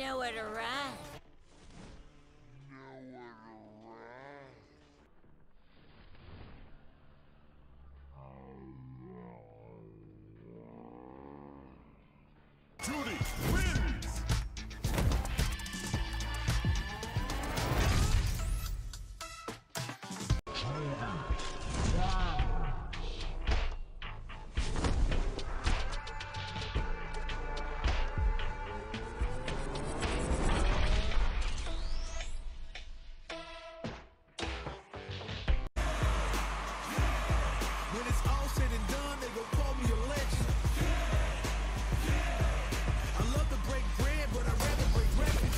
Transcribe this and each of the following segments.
Nowhere to run. Juris wins! When it's all said and done, they gon' call me a legend. I love to break bread, but I'd rather break records.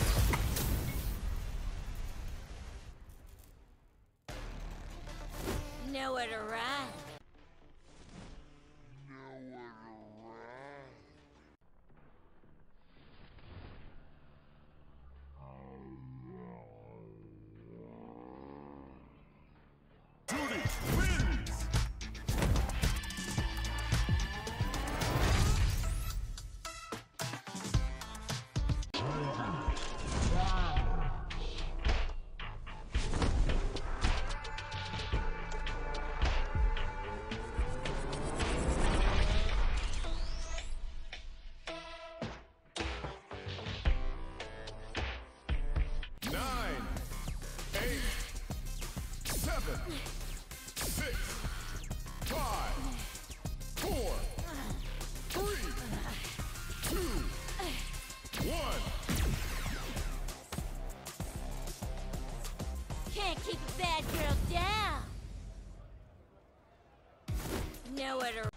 Nowhere to run. Juris wins! Nine, 8, 7, 6, 5, 4, 3, 2, 1. Can't keep a bad girl down. Nowhere to